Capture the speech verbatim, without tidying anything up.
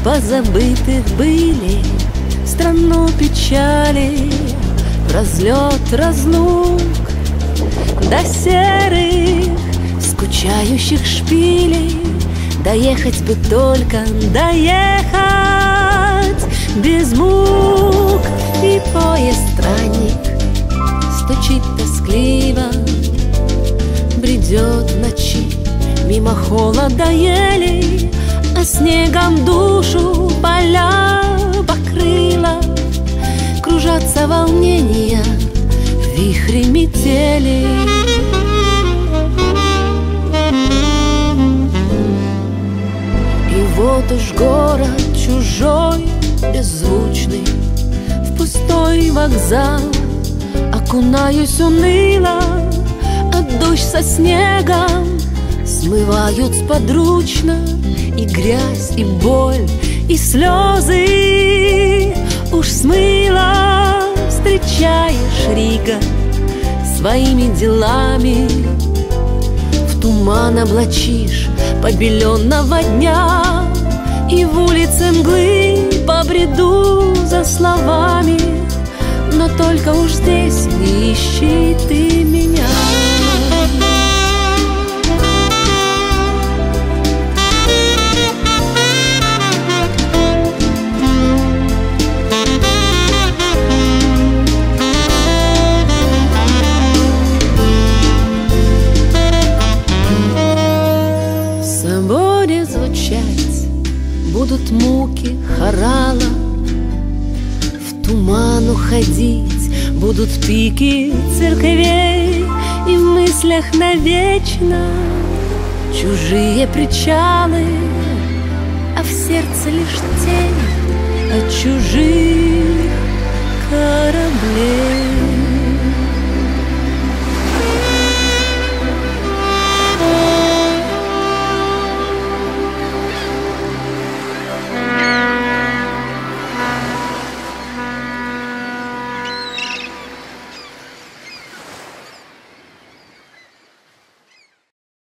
позабытых были страну печали, разлет разлук до серых скучающих шпилей. Доехать бы только, доехать без мук. И поезд странник стучит тоскливо, бредет в ночи мимо холода елей, а снегом душу поля покрыла. Кружатся волнения в вихре метели. И вот уж город чужой, беззвучный, в пустой вокзал окунаюсь уныло, а дождь со снегом смывают сподручно. И грязь, и боль, и слезы уж смыло. Встречаешь, Рига, своими делами, в туман облачишь побеленного дня, и в улице мглы побреду за словами. Но только уж здесь не ищи ты меня. Будут муки хорала, в туман уходить будут пики церквей, и в мыслях навечно чужие причалы, а в сердце лишь тень от чужих кораблей.